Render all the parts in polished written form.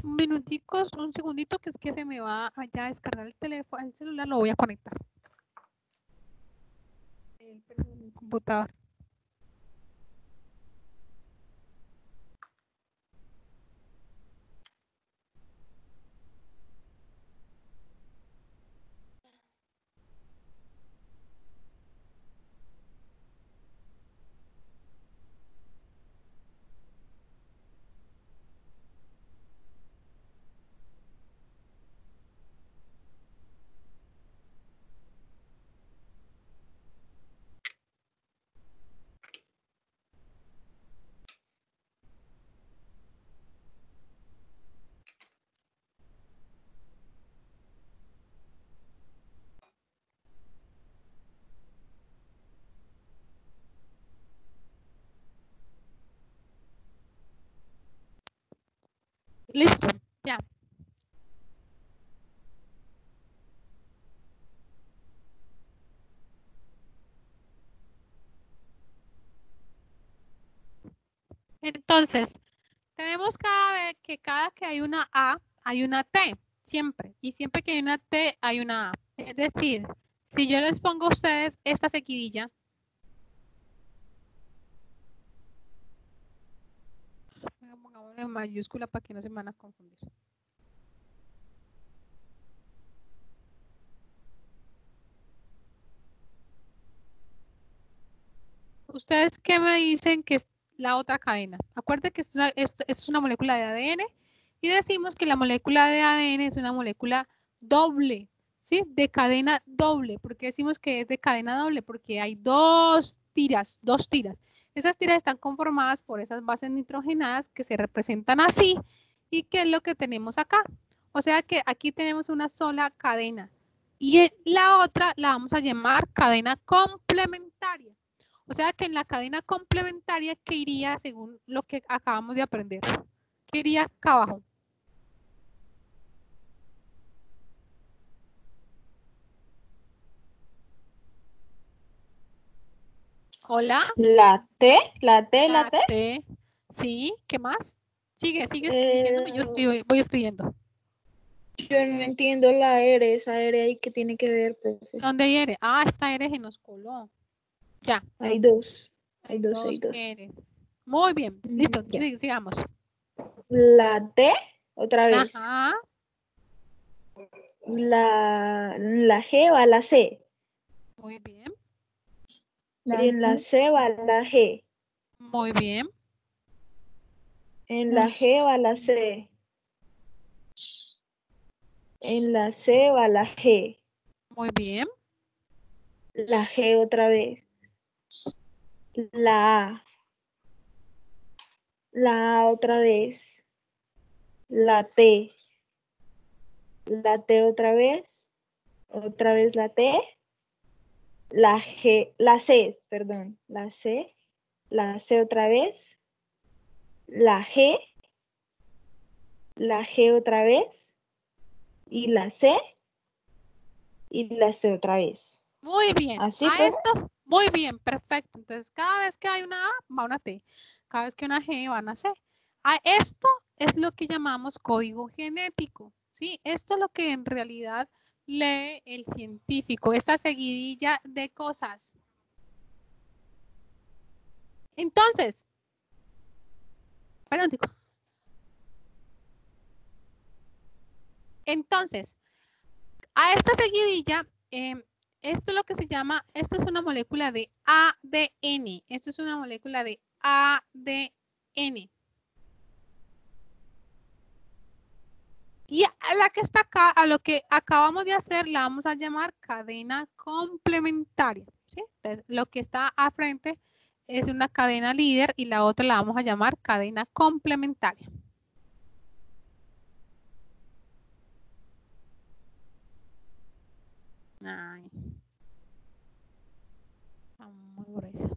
minuticos, un segundito, que es que se me va allá a descargar el teléfono, el celular, lo voy a conectar. El computador. Listo, ya. Entonces, tenemos cada que hay una A, hay una T, siempre. Y siempre que hay una T, hay una A. Es decir, si yo les pongo a ustedes esta seguidilla, pongámosle en mayúscula para que no se me van a confundir. ¿Ustedes qué me dicen que es la otra cadena? Acuérdense que es una molécula de ADN y decimos que la molécula de ADN es una molécula doble, ¿sí? De cadena doble. ¿Por qué decimos que es de cadena doble? Porque hay dos tiras. Esas tiras están conformadas por esas bases nitrogenadas que se representan así. ¿Y qué es lo que tenemos acá? O sea que aquí tenemos una sola cadena. Y la otra la vamos a llamar cadena complementaria. O sea que en la cadena complementaria, ¿qué iría según lo que acabamos de aprender? ¿Qué iría acá abajo? Hola. La T, la La T. T. Sí, ¿qué más? Sigue diciéndome, yo Eh, voy escribiendo. yo no entiendo la R, esa R ahí que tiene que ver, profe. ¿Dónde hay R? Ah, esta R se nos coló. Ya. Hay dos, Hay hay dos dos. R's. Muy bien. Listo, Ya. sigamos. La T, otra vez. Ajá. La G va a la C. Muy bien. En la C va la G. Muy bien. En la G va la C. En la C va la G. Muy bien. La G otra vez. La A. La A otra vez. La T. La T otra vez. Otra vez la T. La G. La C, perdón. La C. La C otra vez. La G. La G otra vez. Y la C. Y la C otra vez. Muy bien. ¿Así, A profe? esto, muy bien, perfecto. Entonces, cada vez que hay una A, va una T. Cada vez que una G, va una C. A esto es lo que llamamos código genético, ¿sí? Esto es lo que en realidad lee el científico, esta seguidilla de cosas. Entonces, perdón, tico. Entonces, a esta seguidilla, esto es lo que se llama, esto es una molécula de ADN. Esto es una molécula de ADN. Y a la que está acá, a lo que acabamos de hacer, la vamos a llamar cadena complementaria, ¿sí? Entonces, lo que está a frente es una cadena líder y la otra la vamos a llamar cadena complementaria. Ay, está muy gruesa.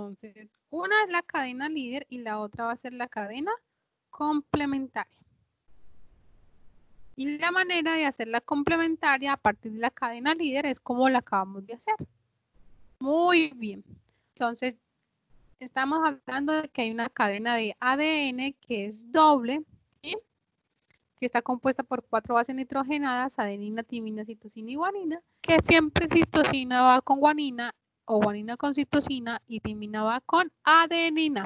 Entonces, una es la cadena líder y la otra va a ser la cadena complementaria. Y la manera de hacerla complementaria a partir de la cadena líder es como la acabamos de hacer. Muy bien. Entonces, estamos hablando de que hay una cadena de ADN que es doble, ¿sí? Que está compuesta por 4 bases nitrogenadas, adenina, timina, citosina y guanina, que siempre citosina va con guanina o guanina con citosina y timina va con adenina.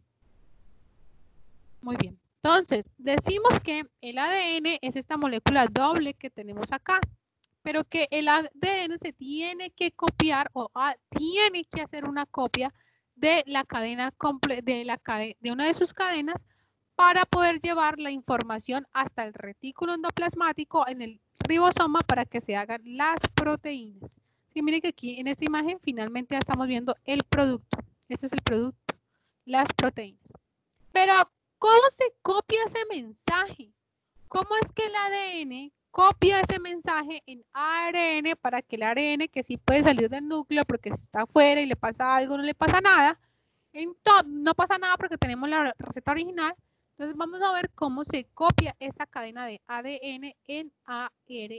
Muy bien. Entonces, decimos que el ADN es esta molécula doble que tenemos acá, pero que el ADN se tiene que copiar o tiene que hacer una copia de la cadena de una de sus cadenas para poder llevar la información hasta el retículo endoplasmático en el ribosoma para que se hagan las proteínas. Sí, miren que aquí en esta imagen finalmente ya estamos viendo el producto. Este es el producto, las proteínas. Pero, ¿cómo se copia ese mensaje? ¿Cómo es que el ADN copia ese mensaje en ARN para que el ARN, que sí puede salir del núcleo porque si está afuera y le pasa algo, no le pasa nada? No pasa nada porque tenemos la receta original. Entonces vamos a ver cómo se copia esa cadena de ADN en ARN.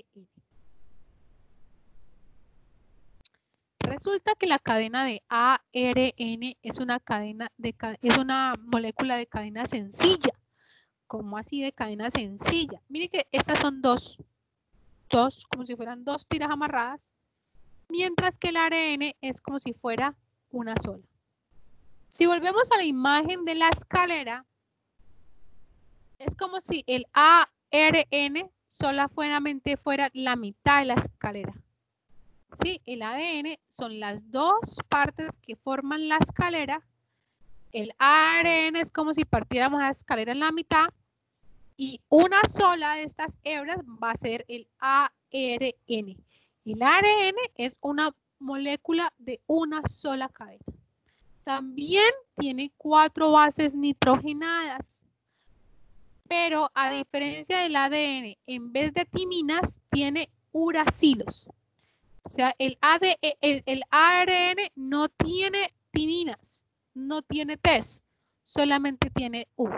Resulta que la cadena de ARN es una molécula de cadena sencilla. ¿Cómo así de cadena sencilla? Miren que estas son dos, como si fueran 2 tiras amarradas, mientras que el ARN es como si fuera una sola. Si volvemos a la imagen de la escalera, es como si el ARN solamente fuera la mitad de la escalera. ¿Sí? El ADN son las 2 partes que forman la escalera. El ARN es como si partiéramos la escalera en la mitad y una sola de estas hebras va a ser el ARN. El ARN es una molécula de una sola cadena. También tiene 4 bases nitrogenadas. Pero a diferencia del ADN, en vez de timinas, tiene uracilos. O sea, el ARN no tiene timinas, no tiene Ts, solamente tiene U.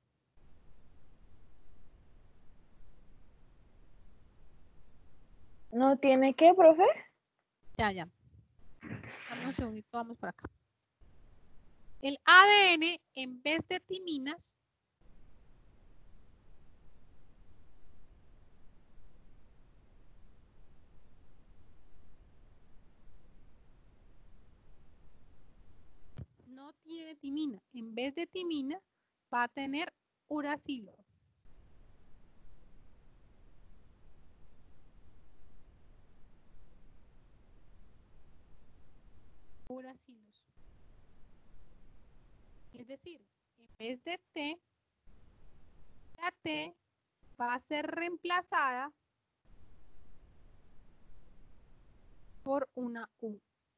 ¿No tiene qué, profe? Ya. Dame un segundito, vamos por acá. El ADN, en vez de timinas, no tiene timina. En vez de timina, va a tener uracilo. Uracilos. Es decir, en vez de T, la T va a ser reemplazada por una U.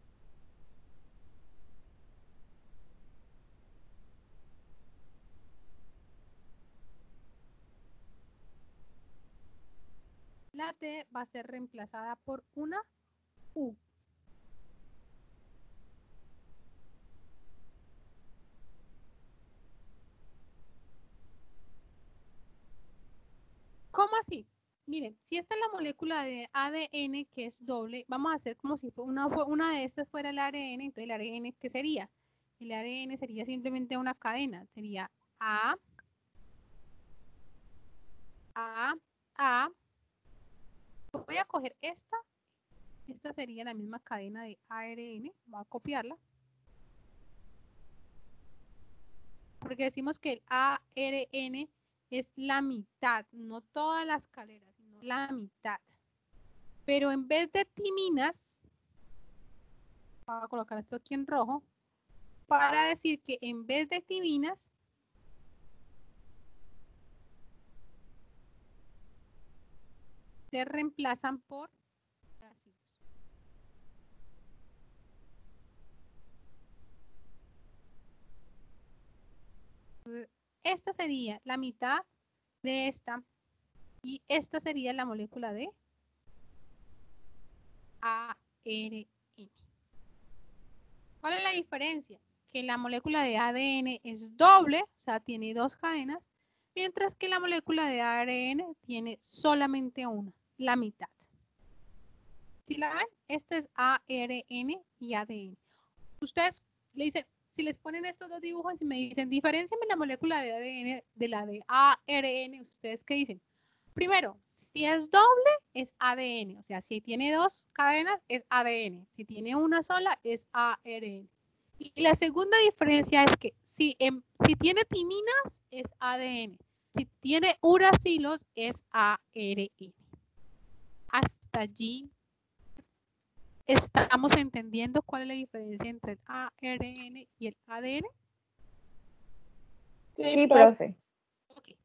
La T va a ser reemplazada por una U. ¿Cómo así? Miren, si esta es la molécula de ADN que es doble, vamos a hacer como si una de estas fuera el ARN, entonces el ARN, ¿qué sería? El ARN sería simplemente una cadena, sería A, A. Voy a coger esta sería la misma cadena de ARN, voy a copiarla. Porque decimos que el ARN es la mitad, no toda la escalera, sino la mitad. Pero en vez de timinas, voy a colocar esto aquí en rojo, para decir que en vez de timinas, se reemplazan por uracilos. Entonces, esta sería la mitad de esta y esta sería la molécula de ARN. ¿Cuál es la diferencia? que la molécula de ADN es doble, o sea, tiene 2 cadenas, mientras que la molécula de ARN tiene solamente una, la mitad. ¿Sí la ven? Este es ARN y ADN. Ustedes le dicen, si les ponen estos dos dibujos y me dicen, diferénciame la molécula de ADN de la de ARN, ¿ustedes qué dicen? Primero, si es doble, es ADN. O sea, si tiene 2 cadenas, es ADN. Si tiene una sola, es ARN. Y la segunda diferencia es que si tiene timinas, es ADN. Si tiene uracilos, es ARN. Hasta allí estamos entendiendo cuál es la diferencia entre el ARN y el ADN. Sí, profe. Okay.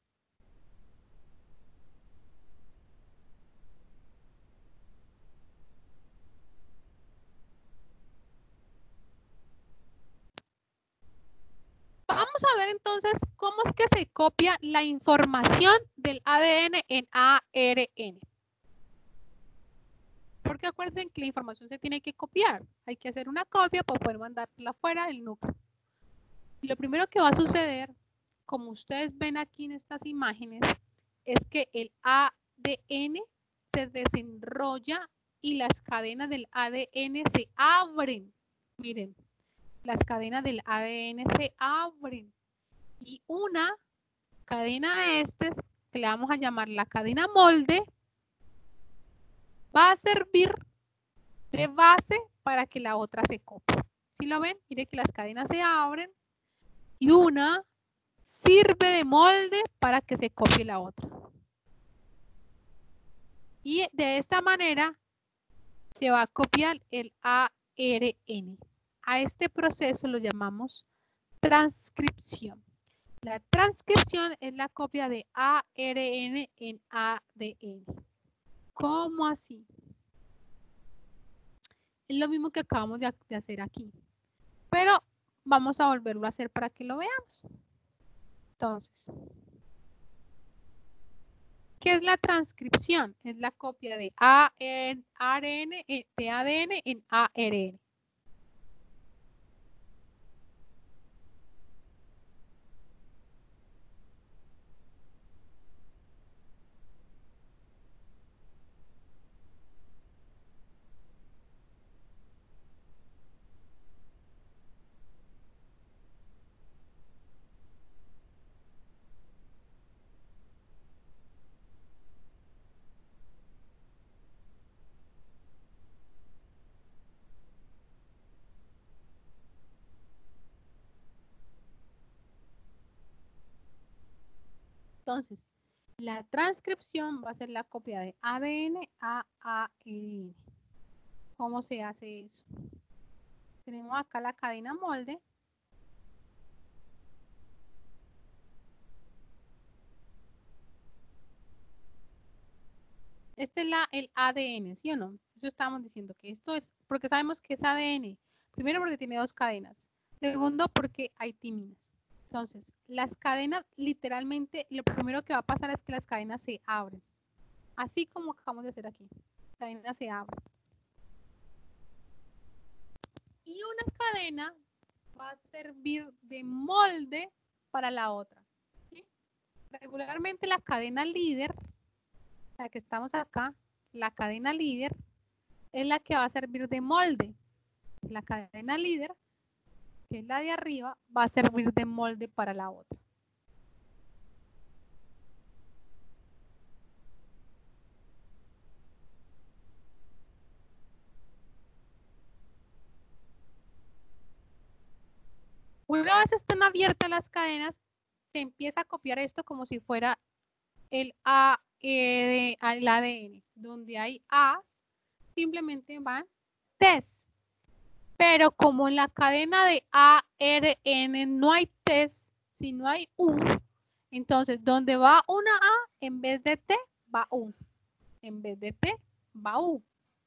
Vamos a ver entonces cómo es que se copia la información del ADN en ARN. Porque acuérdense que la información se tiene que copiar. Hay que hacer una copia para poder mandarla fuera del núcleo. Y lo primero que va a suceder, como ustedes ven aquí en estas imágenes, es que el ADN se desenrolla y las cadenas del ADN se abren. Miren, las cadenas del ADN se abren. Y una cadena de estas, que le vamos a llamar la cadena molde, va a servir de base para que la otra se copie. ¿Sí lo ven? Mire que las cadenas se abren y una sirve de molde para que se copie la otra. Y de esta manera se va a copiar el ARN. A este proceso lo llamamos transcripción. La transcripción es la copia de ARN en ADN. ¿Cómo así? Es lo mismo que acabamos de hacer aquí. Pero vamos a volverlo a hacer para que lo veamos. Entonces, ¿qué es la transcripción? Es la copia de ARN, de ADN en ARN. Entonces, la transcripción va a ser la copia de ADN a ARN. ¿Cómo se hace eso? Tenemos acá la cadena molde. Este es el ADN, ¿sí o no? Eso estábamos diciendo que esto es, porque sabemos que es ADN. Primero porque tiene 2 cadenas. Segundo porque hay timinas. Entonces, las cadenas, literalmente, lo primero que va a pasar es que las cadenas se abren. Así como acabamos de hacer aquí. La cadena se abre. Y una cadena va a servir de molde para la otra. ¿Sí? Regularmente la cadena líder, la que estamos acá, la cadena líder, es la que va a servir de molde. La cadena líder, que es la de arriba, va a servir de molde para la otra. Una vez están abiertas las cadenas, se empieza a copiar esto como si fuera el ADN. Donde hay A's, simplemente van T's. Pero como en la cadena de ARN no hay T's, sino hay U, entonces donde va una A, en vez de T, va U. En vez de T, va U.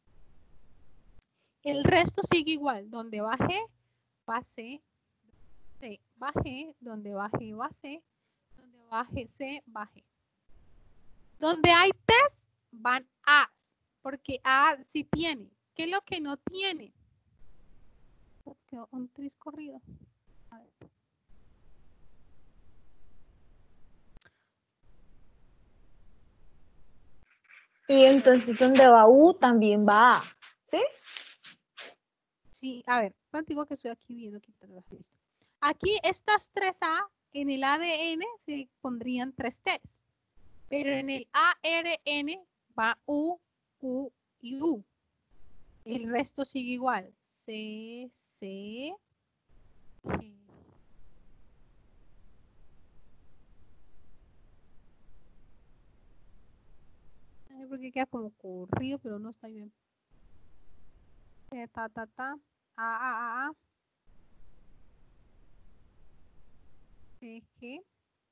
El resto sigue igual. Donde va G, va C. Donde va G, donde va G, va C. Donde va G, C, va G. Donde hay T's, van A's. Porque A sí tiene. ¿Qué es lo que no tiene? Porque un tris corrido. Y entonces donde va U también va A, ¿sí? Sí, a ver, contigo que estoy aquí viendo. Aquí estas 3A, en el ADN se pondrían 3 T's. Pero en el ARN va U, U y U. El resto sigue igual. C, C, G. Ay, porque queda como corrido, pero no está bien. Ta, ta, ta. A. G, G.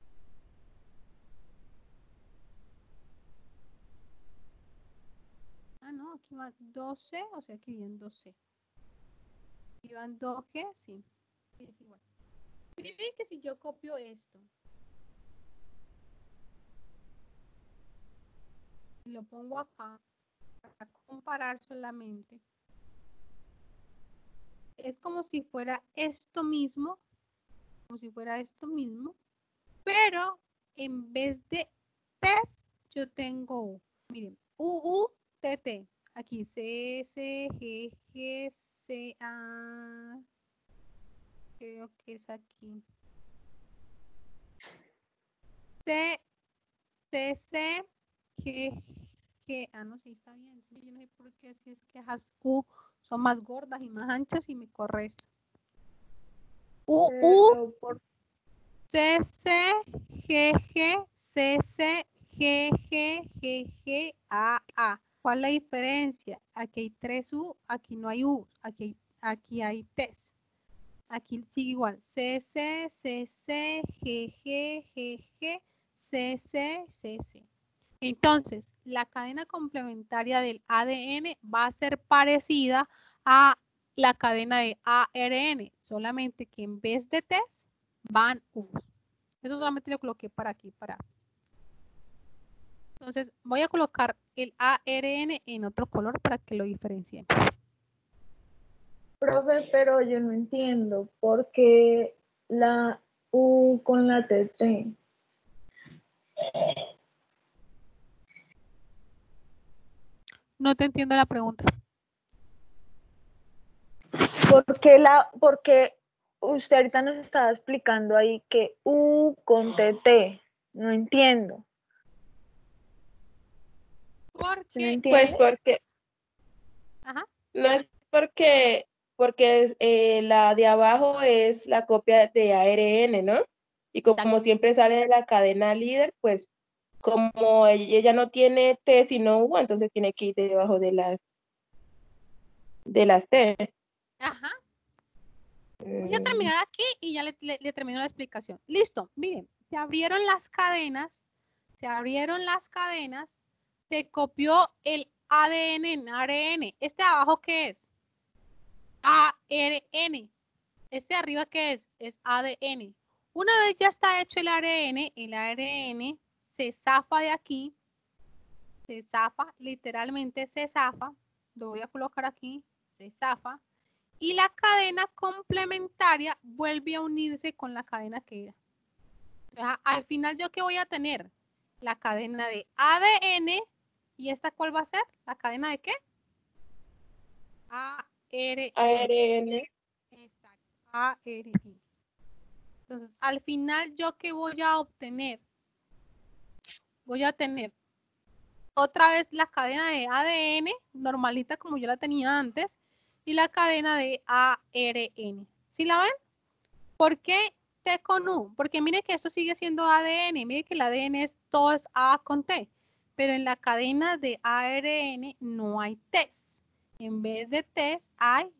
Ah, no, aquí va 12, o sea, aquí vienen 12. Aquí van 2G, sí. Es igual. Miren que si yo copio esto y lo pongo acá para comparar solamente, es como si fuera esto mismo, pero en vez de test, yo tengo U. Miren, UUTT. Aquí C, C, G, G, C, A. Creo que es aquí. C, C, C, G, G. Ah, no, sí, está bien. Yo no sé por qué, si es que las U son más gordas y más anchas y me corre esto. U, C, C, G, G, C, C, G, G, G, G, A, A. ¿Cuál es la diferencia? Aquí hay 3 U, aquí no hay U, aquí hay T's. Aquí sigue igual. C, C, C, C, G, G, G, G, C, C, C, C. Entonces, la cadena complementaria del ADN va a ser parecida a la cadena de ARN, solamente que en vez de T's van U. Eso solamente lo coloqué para aquí, para. Entonces, voy a colocar el ARN en otro color para que lo diferencien. Profe, pero yo no entiendo por qué la U con la TT. No te entiendo la pregunta. Porque usted ahorita nos estaba explicando ahí que U con TT. No entiendo. ¿Sí me Porque, entiende? Pues porque, ajá, no es porque la de abajo es la copia de ARN, ¿no? Y como exacto. siempre sale de la cadena líder, pues como ella no tiene T sino U, entonces tiene que ir debajo de las T. Ajá. Voy a terminar aquí y ya le termino la explicación. Listo, miren, se abrieron las cadenas, se copió el ADN en ARN. ¿Este de abajo qué es? ARN. ¿Este de arriba qué es? Es ADN. Una vez ya está hecho el ARN se zafa de aquí, se zafa, literalmente se zafa. Lo voy a colocar aquí, se zafa. Y la cadena complementaria vuelve a unirse con la cadena que era. Entonces, al final, ¿yo qué voy a tener? La cadena de ADN. ¿Y esta cuál va a ser? ¿La cadena de qué? ARN. ARN. Exacto, ARN. Entonces, al final, ¿yo qué voy a obtener? Voy a tener otra vez la cadena de ADN, normalita como yo la tenía antes, y la cadena de ARN. ¿Sí la ven? ¿Por qué T con U? Porque mire que esto sigue siendo ADN. Mire que el ADN todo es A con T. Pero en la cadena de ARN no hay T's. En vez de T's hay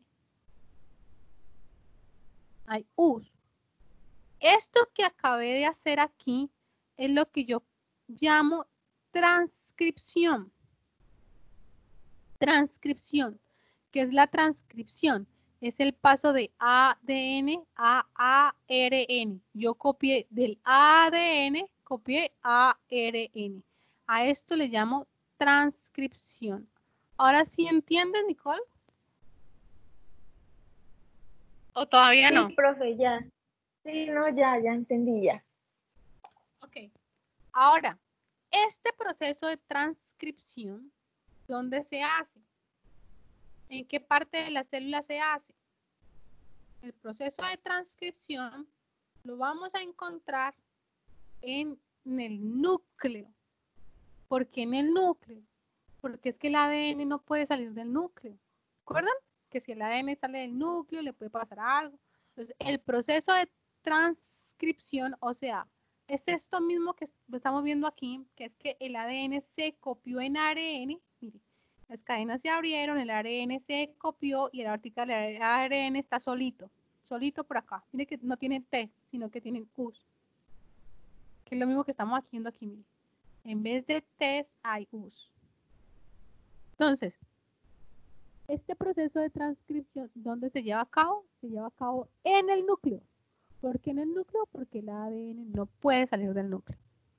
U's. Esto que acabé de hacer aquí es lo que yo llamo transcripción. Transcripción. ¿Qué es la transcripción? Es el paso de ADN a ARN. Yo copié del ADN, copié ARN. A esto le llamo transcripción. Ahora sí entiendes, Nicole. ¿O todavía Sí, no? profe, ya. Sí, no, ya entendí ya. Ok. Ahora, este proceso de transcripción, ¿dónde se hace? ¿En qué parte de la célula se hace? El proceso de transcripción lo vamos a encontrar en el núcleo. ¿Por qué en el núcleo? Porque es que el ADN no puede salir del núcleo. ¿Recuerdan? Que si el ADN sale del núcleo le puede pasar algo. Entonces, el proceso de transcripción, o sea, es esto mismo que estamos viendo aquí, que es que el ADN se copió en ARN. Mire, las cadenas se abrieron, el ARN se copió y el ARN está solito por acá. Mire que no tiene T, sino que tienen U's. Que es lo mismo que estamos haciendo aquí, mire. En vez de T's hay U's. Entonces, este proceso de transcripción, ¿dónde se lleva a cabo? Se lleva a cabo en el núcleo. ¿Por qué en el núcleo? Porque el ADN no puede salir del núcleo.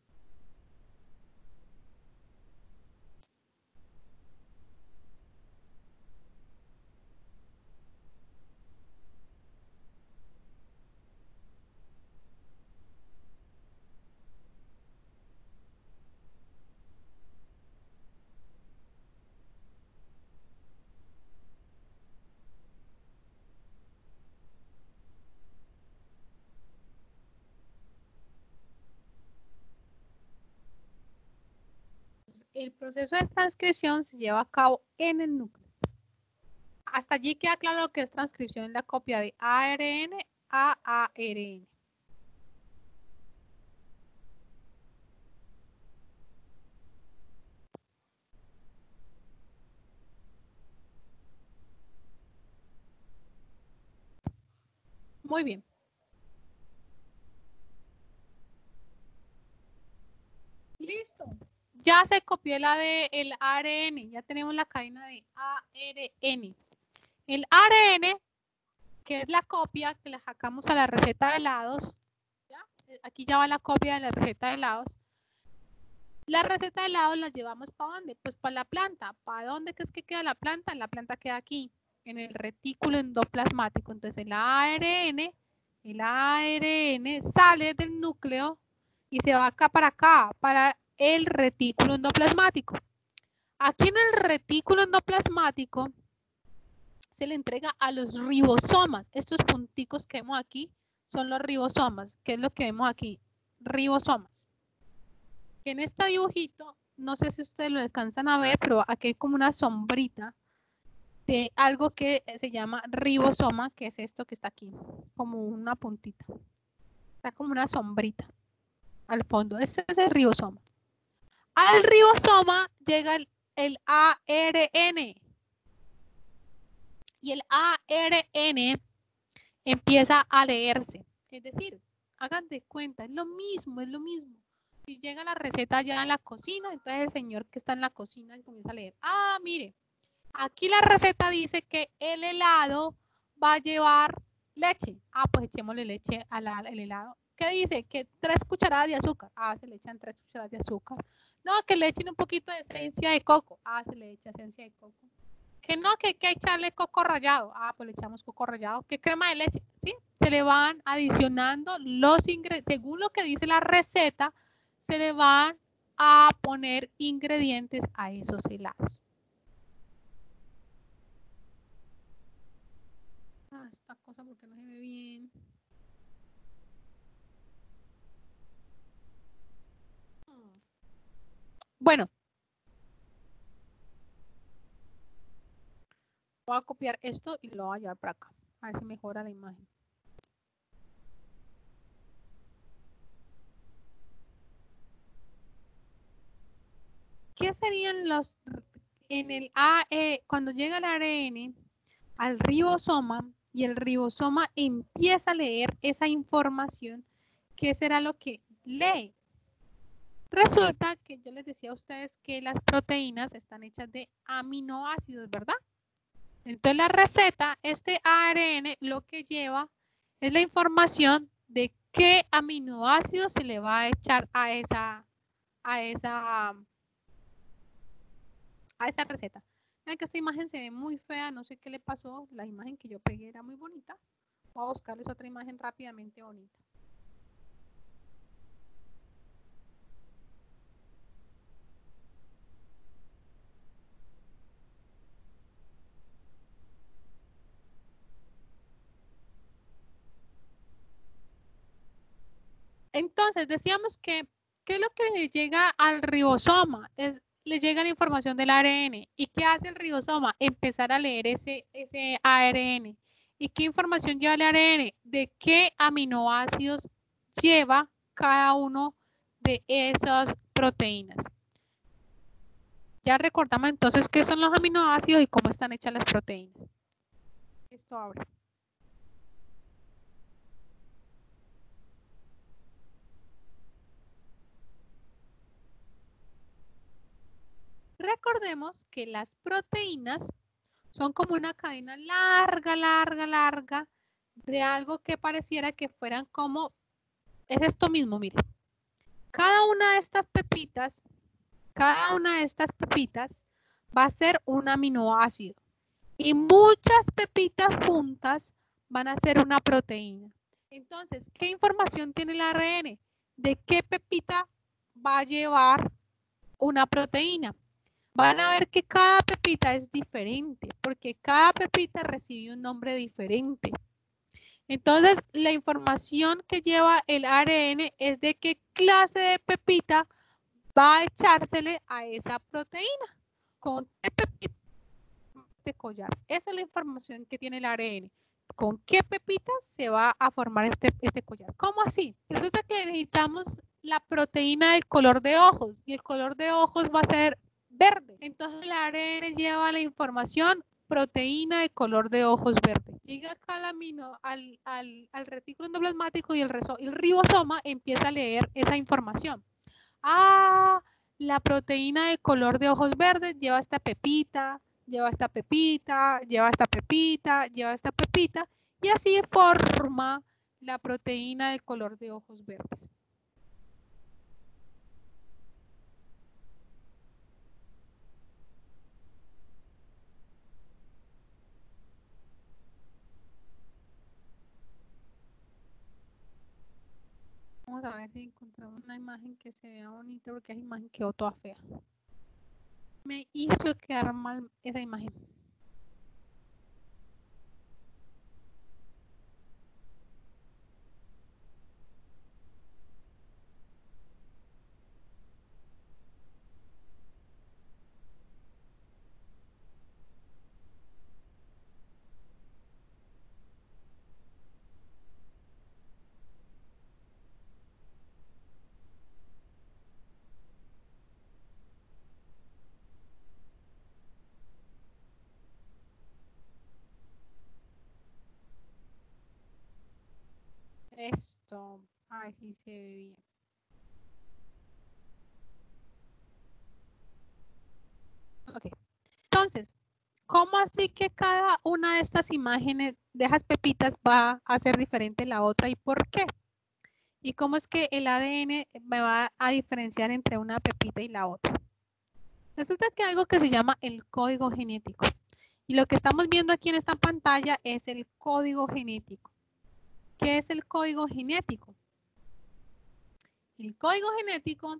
El proceso de transcripción se lleva a cabo en el núcleo. Hasta allí queda claro lo que es transcripción en la copia de ARN a ARN. Muy bien. Listo. Ya se copió el ARN, ya tenemos la cadena de ARN. El ARN, que es la copia que le sacamos a la receta de helados, ¿ya? Aquí ya va la copia de la receta de helados. La receta de helados la llevamos ¿para dónde? Pues para la planta. ¿Para dónde es que queda la planta? La planta queda aquí, en el retículo endoplasmático. Entonces el ARN sale del núcleo y se va acá, para el retículo endoplasmático. Aquí en el retículo endoplasmático se le entrega a los ribosomas. Estos punticos que vemos aquí son los ribosomas. ¿Qué es lo que vemos aquí? Ribosomas. En este dibujito, no sé si ustedes lo alcanzan a ver, pero aquí hay como una sombrita de algo que se llama ribosoma, que es esto que está aquí, como una puntita. Está como una sombrita al fondo. Este es el ribosoma. Al ribosoma llega el ARN. Y el ARN empieza a leerse. Es decir, hagan de cuenta, es lo mismo, es lo mismo. Si llega la receta ya en la cocina, entonces el señor que está en la cocina comienza a leer. Ah, mire, aquí la receta dice que el helado va a llevar leche. Ah, pues echémosle leche al helado. ¿Qué dice? Que 3 cucharadas de azúcar. Ah, se le echan 3 cucharadas de azúcar. No, que le echen un poquito de esencia de coco. Ah, se le echa esencia de coco. Que no, que hay que echarle coco rallado. Ah, pues le echamos coco rallado. ¿Qué crema de leche? ¿Sí? Se le van adicionando los ingredientes. Según lo que dice la receta, se le van a poner ingredientes a esos helados. Ah, esta cosa porque no se ve bien. Bueno. Voy a copiar esto y lo voy a llevar para acá. A ver si mejora la imagen. ¿Qué serían los en el cuando llega el ARN al ribosoma y el ribosoma empieza a leer esa información? ¿Qué será lo que lee? Resulta que yo les decía a ustedes que las proteínas están hechas de aminoácidos, ¿verdad? Entonces la receta, este ARN, lo que lleva es la información de qué aminoácido se le va a echar a esa receta. Vean que esta imagen se ve muy fea, no sé qué le pasó, la imagen que yo pegué era muy bonita, Voy a buscarles otra imagen rápidamente bonita. Entonces, decíamos que, ¿qué es lo que le llega al ribosoma? Le llega la información del ARN. ¿Y qué hace el ribosoma? Empezar a leer ese ARN. ¿Y qué información lleva el ARN? De qué aminoácidos lleva cada uno de esas proteínas. Ya recordamos entonces qué son los aminoácidos y cómo están hechas las proteínas. Esto abre. Recordemos que las proteínas son como una cadena larga, larga, larga de algo que pareciera que fueran como, es esto mismo, mire. Cada una de estas pepitas va a ser un aminoácido y muchas pepitas juntas van a ser una proteína. Entonces, ¿qué información tiene el ARN? ¿De qué pepita va a llevar una proteína? Van a ver que cada pepita es diferente, porque cada pepita recibe un nombre diferente. Entonces, la información que lleva el ARN es de qué clase de pepita va a echársele a esa proteína. ¿Con qué pepita? Este collar. Esa es la información que tiene el ARN. ¿Con qué pepita se va a formar este collar? ¿Cómo así? Resulta que necesitamos la proteína del color de ojos y el color de ojos va a ser verde. Entonces el ARN lleva la información proteína de color de ojos verde. Llega acá al retículo endoplasmático y el ribosoma empieza a leer esa información. Ah, la proteína de color de ojos verdes lleva esta pepita, lleva esta pepita, lleva esta pepita, lleva esta pepita, y así forma la proteína de color de ojos verdes. Vamos a ver si encontramos una imagen que se vea bonita, porque esa imagen quedó toda fea. Me hizo quedar mal esa imagen. Esto, ay, sí se ve bien. Ok, entonces, ¿cómo así que cada una de estas imágenes de esas pepitas va a ser diferente la otra y por qué? ¿Y cómo es que el ADN me va a diferenciar entre una pepita y la otra? Resulta que hay algo que se llama el código genético. Y lo que estamos viendo aquí en esta pantalla es el código genético. ¿Qué es el código genético? El código genético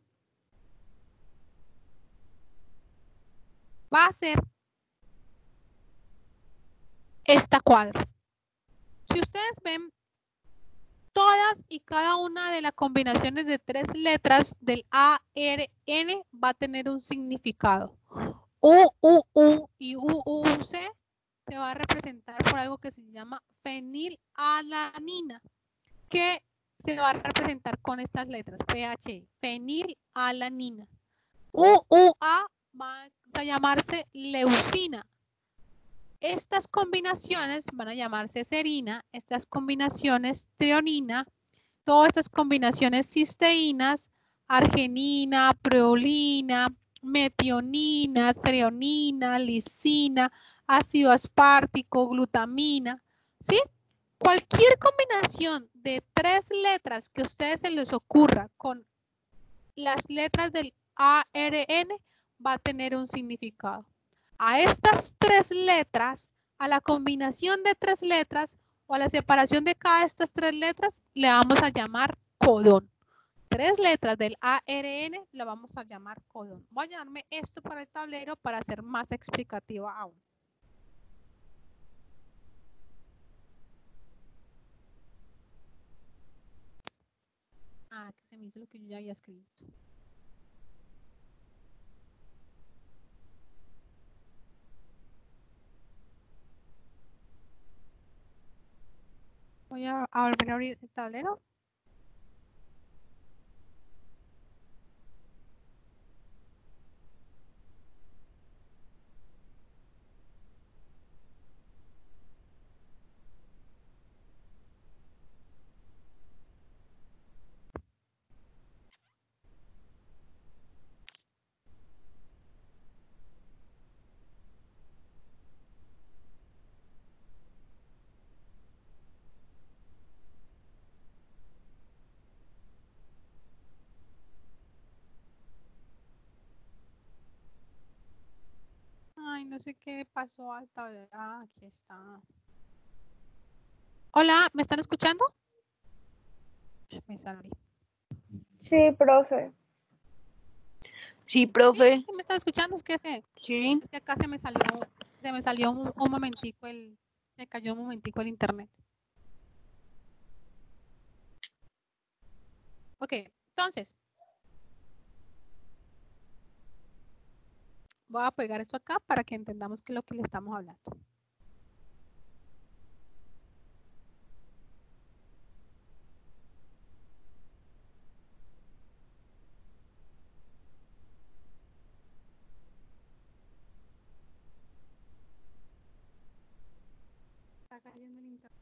va a ser esta cuadra. Si ustedes ven, todas y cada una de las combinaciones de 3 letras del ARN va a tener un significado. UUU y UUC se va a representar por algo que se llama fenilalanina, que se va a representar con estas letras, PH, fenilalanina. UUA va a llamarse leucina. Estas combinaciones van a llamarse serina, estas combinaciones trionina, todas estas combinaciones cisteínas, arginina, preolina, metionina, treonina, lisina, ácido aspartico, glutamina, ¿sí? Cualquier combinación de 3 letras que a ustedes se les ocurra con las letras del ARN va a tener un significado. A estas 3 letras, a la combinación de 3 letras, o a la separación de cada de estas 3 letras le vamos a llamar codón. 3 letras del ARN lo vamos a llamar codón. Voy a llenarme esto para el tablero para ser más explicativa aún. Ah, que se me hizo lo que yo ya había escrito. Voy a volver a abrir el tablero. Ay, no sé qué pasó al tablero. Ah, aquí está. Hola, ¿me están escuchando? Me salí. Sí, profe. Sí, profe. ¿Sí me están escuchando? Es que, Sí. es que acá se me salió un momentico se cayó un momentico el internet. Ok, entonces. Voy a pegar esto acá para que entendamos qué es lo que le estamos hablando. Está cayendo el internet.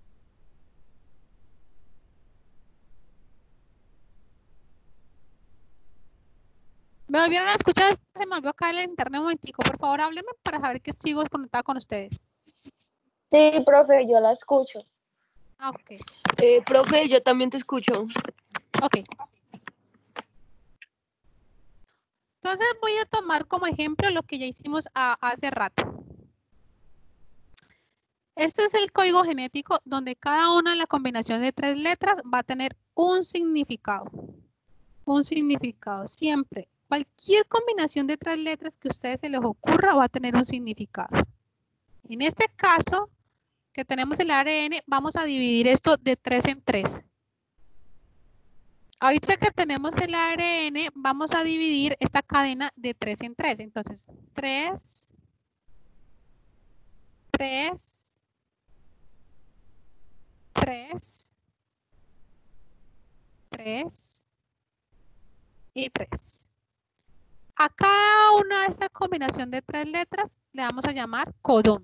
¿Me volvieron a escuchar? Se me volvió a caer el internet un momentico. Por favor, háblenme para saber que sigo conectada con ustedes. Sí, profe, yo la escucho. Ah, ok. Profe, yo también te escucho. Ok. Entonces voy a tomar como ejemplo lo que ya hicimos hace rato. Este es el código genético donde cada una de la combinación de 3 letras va a tener un significado. Un significado, siempre. Cualquier combinación de 3 letras que a ustedes se les ocurra va a tener un significado. En este caso, que tenemos el ARN, vamos a dividir esto de 3 en 3. Ahorita que tenemos el ARN, vamos a dividir esta cadena de 3 en 3. Entonces, 3, 3, 3, 3 y 3. A cada una de esta combinación de 3 letras le vamos a llamar codón.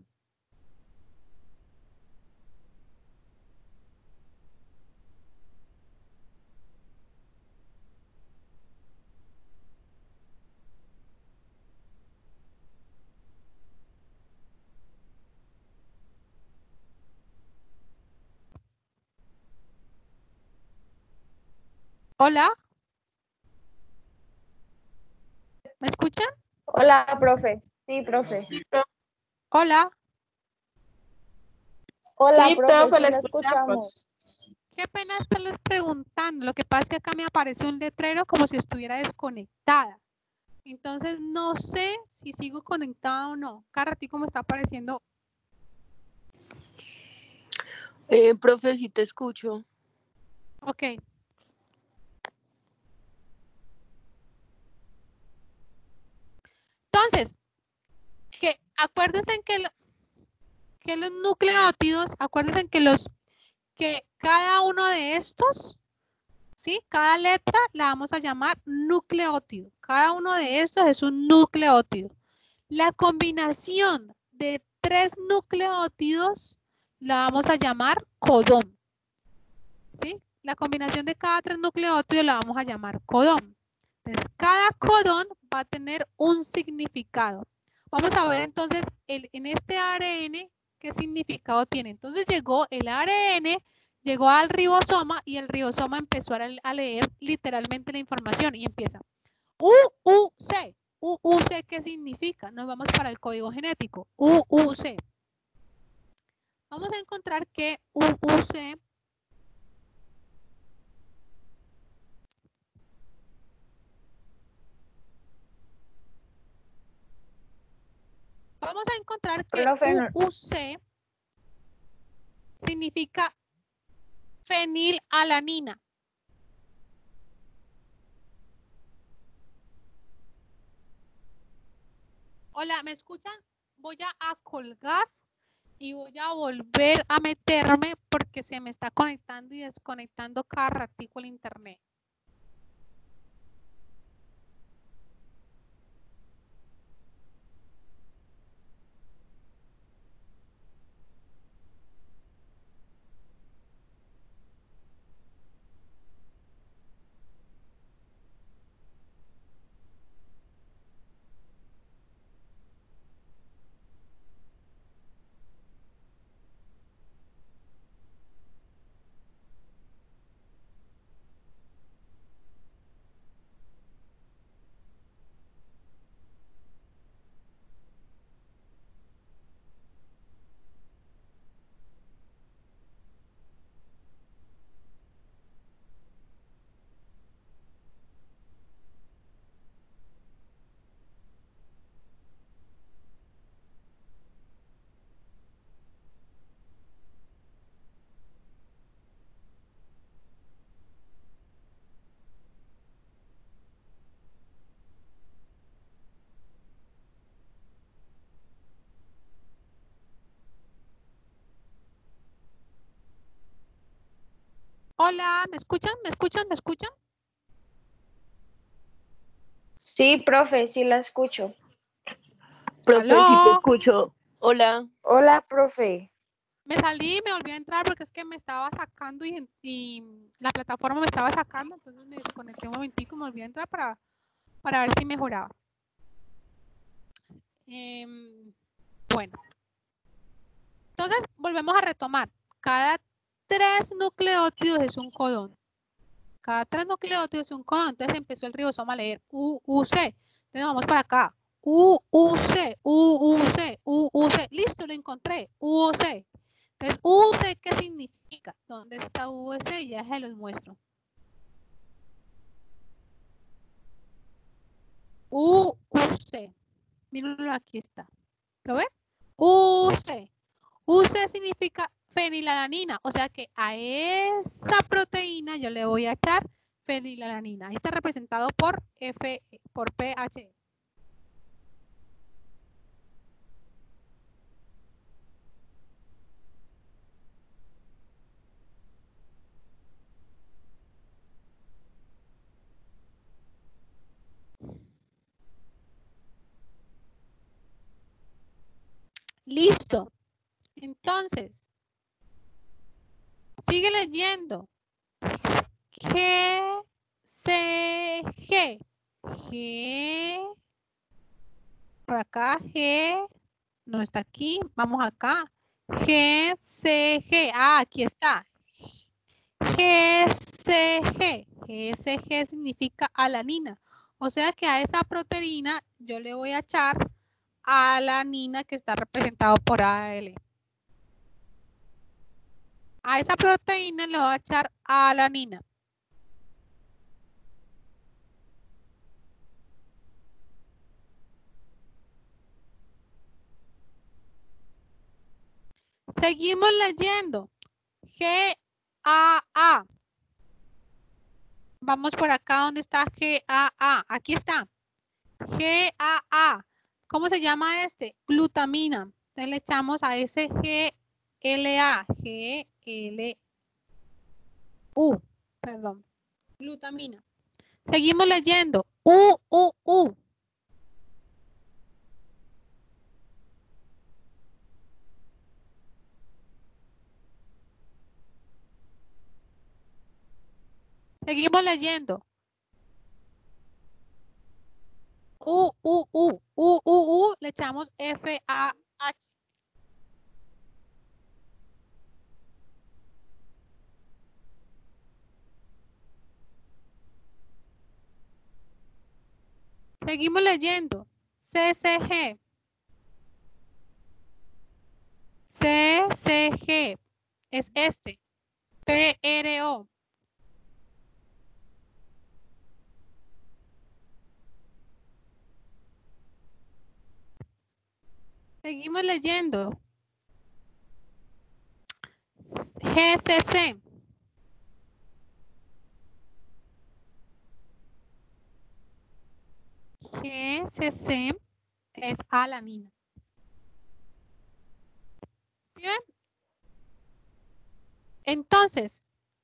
Hola. ¿Me escuchan? Hola, profe. Sí, profe. Hola. Hola, Sí, profe, profe, sí la la escuchamos. Qué pena estarles preguntando. Lo que pasa es que acá me aparece un letrero como si estuviera desconectada. Entonces no sé si sigo conectada o no. Cada ratito me está apareciendo. Profe, sí te escucho. Ok. Entonces, acuérdense que los nucleótidos, acuérdense que cada uno de estos, ¿sí? Cada letra la vamos a llamar nucleótido. Cada uno de estos es un nucleótido. La combinación de 3 nucleótidos la vamos a llamar codón. ¿Sí? La combinación de cada 3 nucleótidos la vamos a llamar codón. Entonces, cada codón va a tener un significado. Vamos a ver entonces en este ARN qué significado tiene. Entonces llegó el ARN, llegó al ribosoma y el ribosoma empezó a leer literalmente la información y empieza UUC. UUC, ¿qué significa? Nos vamos para el código genético. UUC. vamos a encontrar que UC vamos a encontrar que Profe, no- UC significa fenilalanina. Hola, ¿me escuchan? Voy a colgar y voy a volver a meterme porque se me está conectando y desconectando cada ratico el internet. Hola, ¿me escuchan? ¿Me escuchan? ¿Me escuchan? Sí, profe, sí la escucho. Profe, sí te ¡Aló! escucho. Hola. Hola, profe. Me salí y me volví a entrar porque es que me estaba sacando y la plataforma me estaba sacando, entonces me desconecté un momentico y me volví a entrar para ver si mejoraba. Bueno, entonces volvemos a retomar. Cada 3 nucleótidos es un codón. Cada 3 nucleótidos es un codón. Entonces empezó el ribosoma a leer UUC. Entonces vamos para acá. UUC, UUC, UUC. Listo, lo encontré. UUC. Entonces, UUC, ¿qué significa? ¿Dónde está UUC? Ya se los muestro. UUC. Mírenlo, aquí está. ¿Lo ven? UC. UC significa fenilalanina, o sea que a esa proteína yo le voy a echar fenilalanina. Ahí está representado por por pH. Listo. Entonces, sigue leyendo. G, C, G. G. Por acá, G. No está aquí. Vamos acá. G, C, G. Ah, aquí está. GCG. GCG significa alanina. O sea que a esa proteína yo le voy a echar alanina que está representado por AL. A esa proteína le voy a echar alanina. Seguimos leyendo. GAA. Vamos por acá donde está GAA. Aquí está. GAA. ¿Cómo se llama este? Glutamina. Entonces le echamos a ese GLA. Perdón. Glutamina. Seguimos leyendo. U. Seguimos leyendo. Le echamos FAH. Seguimos leyendo. CCG. CCG es este. PRO. Seguimos leyendo. GCC. GCC es alanina. ¿Bien? Entonces,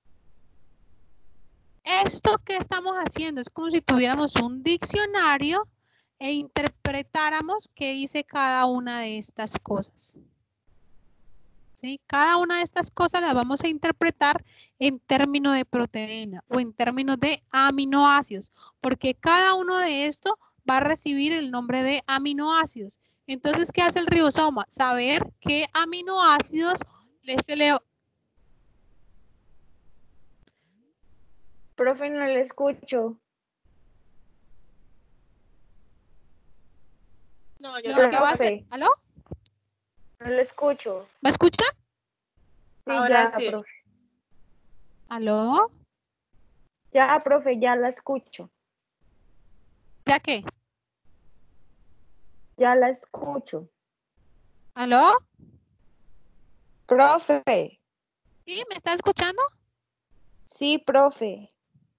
esto que estamos haciendo es como si tuviéramos un diccionario e interpretáramos qué dice cada una de estas cosas. ¿Sí? Cada una de estas cosas las vamos a interpretar en términos de proteína o en términos de aminoácidos, porque cada uno de estos va a recibir el nombre de aminoácidos. Entonces, ¿qué hace el ribosoma? Saber qué aminoácidos se le... Profe, no le escucho. No, yo Lo que va a tampoco. hacer... ¿Aló? No le escucho. ¿Me escucha? Sí, Ahora ya, sí. profe. ¿Aló? Ya, profe, ya la escucho. ¿Ya qué? Ya la escucho. ¿Aló? Profe. ¿Sí? ¿Me está escuchando? Sí, profe.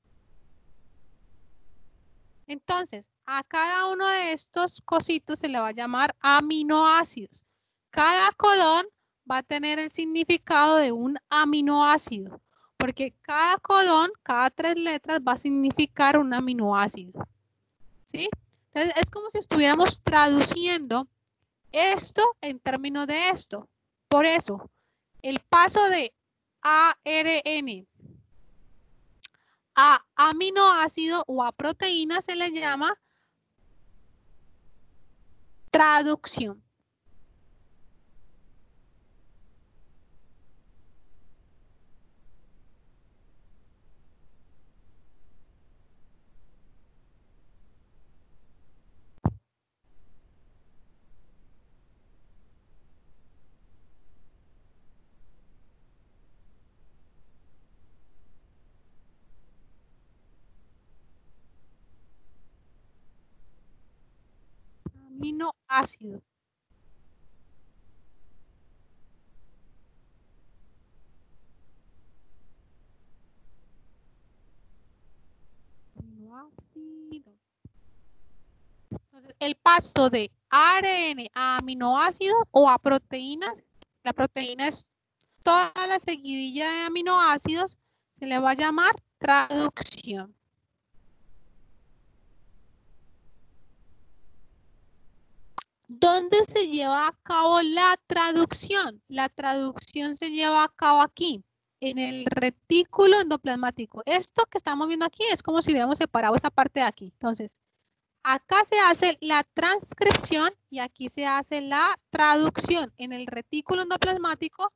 Entonces, a cada uno de estos cositos se le va a llamar aminoácidos. Cada codón va a tener el significado de un aminoácido, porque cada codón, cada 3 letras va a significar un aminoácido. ¿Sí? Entonces, es como si estuviéramos traduciendo esto en términos de esto. Por eso, el paso de ARN a aminoácido o a proteína se le llama traducción. Aminoácido. Aminoácido. Entonces, el paso de ARN a aminoácido o a proteínas, la proteína es toda la seguidilla de aminoácidos, se le va a llamar traducción. ¿Dónde se lleva a cabo la traducción? La traducción se lleva a cabo aquí, en el retículo endoplasmático. Esto que estamos viendo aquí es como si hubiéramos separado esta parte de aquí. Entonces, acá se hace la transcripción y aquí se hace la traducción. En el retículo endoplasmático.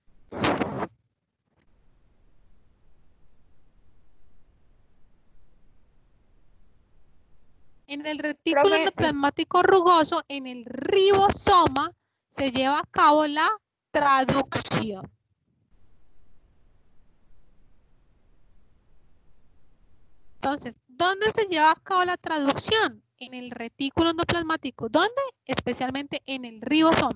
En el retículo Profe, endoplasmático rugoso, en el ribosoma, se lleva a cabo la traducción. Entonces, ¿dónde se lleva a cabo la traducción? En el retículo endoplasmático. ¿Dónde? Especialmente en el ribosoma.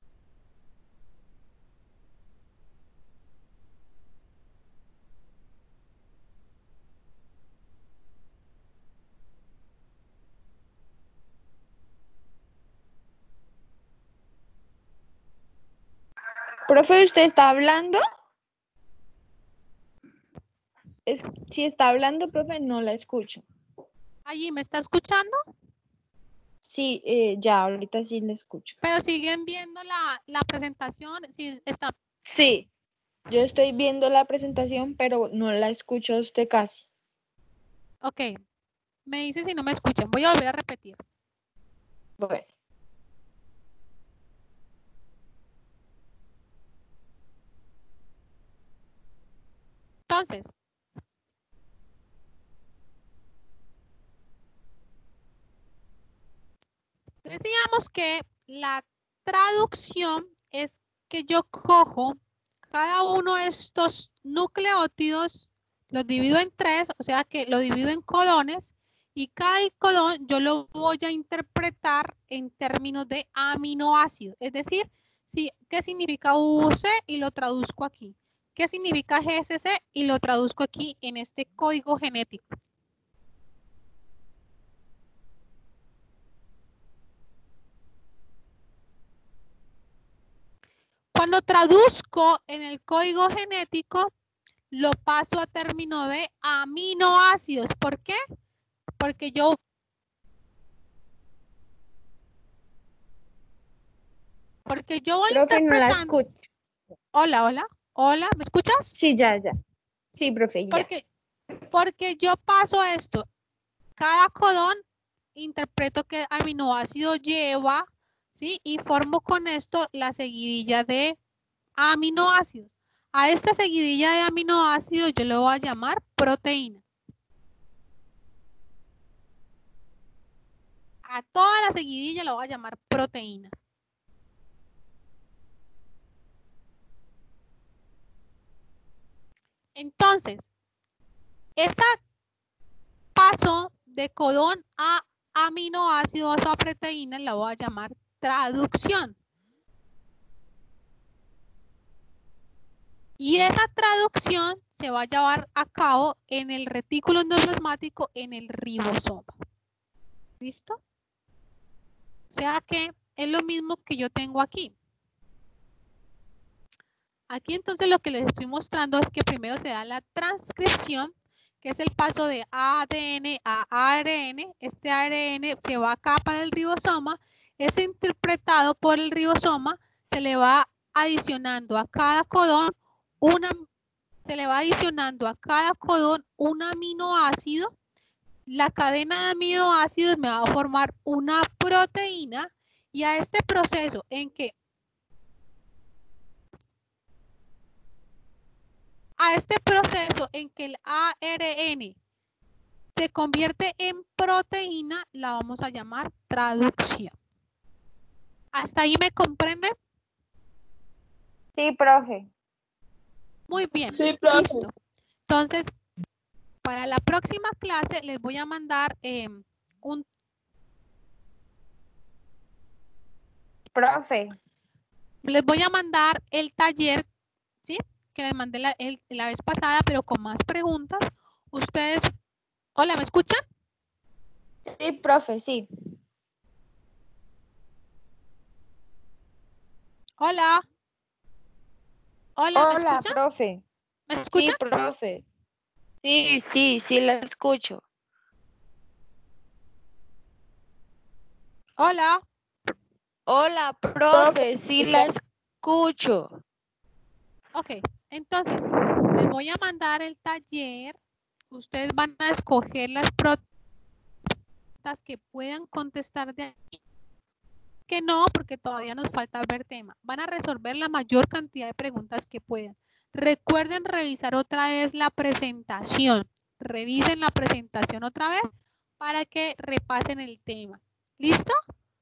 profe, ¿usted está hablando? Si está hablando, profe, no la escucho. Allí, ¿me está escuchando? Sí, ya, ahorita sí la escucho. Pero siguen viendo la presentación. Sí, está. Sí, yo estoy viendo la presentación, pero no la escucho a usted casi. Ok. Me dice si no me escuchan. Voy a volver a repetir. Bueno. Entonces, decíamos que la traducción es que yo cojo cada uno de estos nucleótidos, los divido en 3, o sea que lo divido en codones, y cada codón yo lo voy a interpretar en términos de aminoácidos. Es decir, ¿qué significa UC? Y lo traduzco aquí. ¿Qué significa GSC? Y lo traduzco aquí en este código genético. Cuando traduzco en el código genético, lo paso a término de aminoácidos. ¿Por qué? Porque yo voy Profe, no la interpretando. escucho. Hola, hola, hola, ¿me escuchas? Sí, ya. Sí, profe, ya. Porque yo paso esto. Cada codón interpreto qué aminoácido lleva, ¿sí? Y formo con esto la seguidilla de aminoácidos. A esta seguidilla de aminoácidos yo le voy a llamar proteína. A toda la seguidilla la voy a llamar proteína. Entonces, ese paso de codón a aminoácidos o a proteína la voy a llamar traducción. Y esa traducción se va a llevar a cabo en el retículo endoplasmático, en el ribosoma. ¿Listo? O sea que es lo mismo que yo tengo aquí. Aquí entonces lo que les estoy mostrando es que primero se da la transcripción, que es el paso de ADN a ARN. Este ARN se va acá para el ribosoma, es interpretado por el ribosoma, se le va adicionando a cada codón un aminoácido. La cadena de aminoácidos me va a formar una proteína, y a este proceso en que el ARN se convierte en proteína, la vamos a llamar traducción. ¿Hasta ahí me comprende? Sí, profe. Muy bien. Sí, profe. Listo. Entonces, para la próxima clase les voy a mandar les voy a mandar el taller, ¿sí? Que les mandé la vez pasada, pero con más preguntas. Ustedes, hola, ¿me escuchan? Sí, profe, sí. Hola. Hola, ¿me Hola, escuchan? profe. ¿Me escuchan? Sí, profe. Sí, la escucho. Hola. Hola, profe, sí la escucho. Ok, entonces les voy a mandar el taller. Ustedes van a escoger las preguntas que puedan contestar de aquí. Que no, porque todavía nos falta ver tema. Van a resolver la mayor cantidad de preguntas que puedan. Recuerden revisar otra vez la presentación. Revisen la presentación otra vez para que repasen el tema. ¿Listo?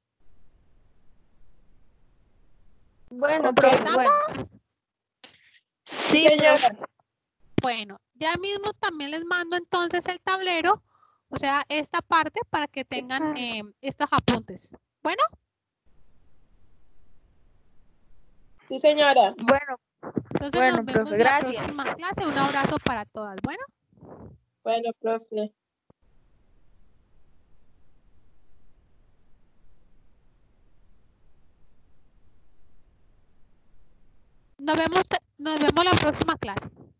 Bueno, profe, bueno. Sí, profe. Bueno, ya mismo también les mando entonces el tablero, o sea, esta parte para que tengan estos apuntes. Bueno. Sí, señora. Bueno, Entonces nos vemos profe, en la gracias. próxima clase. Un abrazo para todas. Bueno. Bueno, profe. Nos vemos la próxima clase.